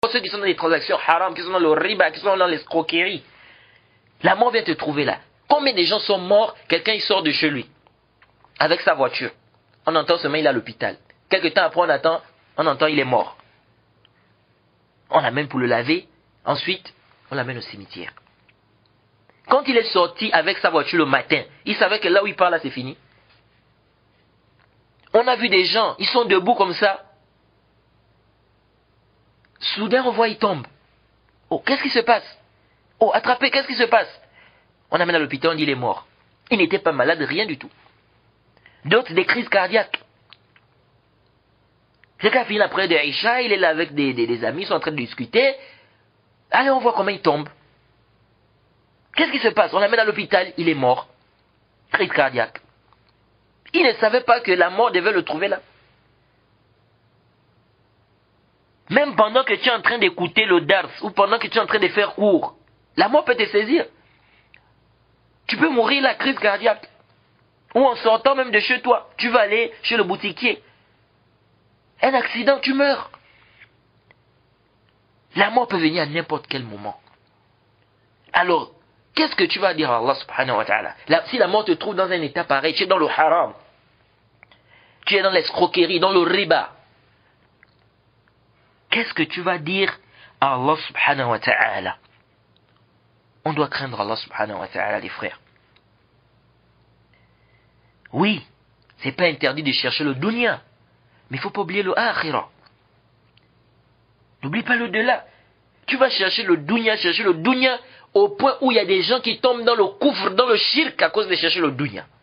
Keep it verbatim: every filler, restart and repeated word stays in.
ceux qui sont dans les transactions haram, qui sont dans le riba, qui sont dans l'escroquerie. La mort vient te trouver là. Combien de gens sont morts? Quelqu'un il sort de chez lui avec sa voiture. On entend seulement il est à l'hôpital. Quelque temps après on attend, on entend il est mort. On l'amène pour le laver. Ensuite, on l'amène au cimetière. Quand il est sorti avec sa voiture le matin, il savait que là où il part là c'est fini. On a vu des gens, ils sont debout comme ça. Soudain on voit il tombe. Oh, qu'est-ce qui se passe? Oh, attrapé, qu'est-ce qui se passe? On amène à l'hôpital, on dit il est mort. Il n'était pas malade, rien du tout. D'autres, des crises cardiaques. Quelqu'un finit après de Aïcha, il est là avec des, des, des amis, ils sont en train de discuter. Allez, on voit comment il tombe. Qu'est-ce qui se passe? On l'amène à l'hôpital, il est mort. Crise cardiaque. Il ne savait pas que la mort devait le trouver là. Même pendant que tu es en train d'écouter le dars, ou pendant que tu es en train de faire cours, la mort peut te saisir. Tu peux mourir la crise cardiaque. Ou en sortant même de chez toi, tu vas aller chez le boutiquier. Un accident, tu meurs. La mort peut venir à n'importe quel moment. Alors, qu'est-ce que tu vas dire à Allah subhanahu wa ta'ala? Si la mort te trouve dans un état pareil, tu es dans le haram, tu es dans l'escroquerie, dans le riba, qu'est-ce que tu vas dire à Allah subhanahu wa ta'ala? On doit craindre Allah subhanahu wa ta'ala, les frères. Oui, c'est pas interdit de chercher le dunya, mais il ne faut pas oublier le akhira. N'oublie pas le delà. Tu vas chercher le dunya, chercher le dunya, au point où il y a des gens qui tombent dans le koufr, dans le shirk à cause de chercher le dunya.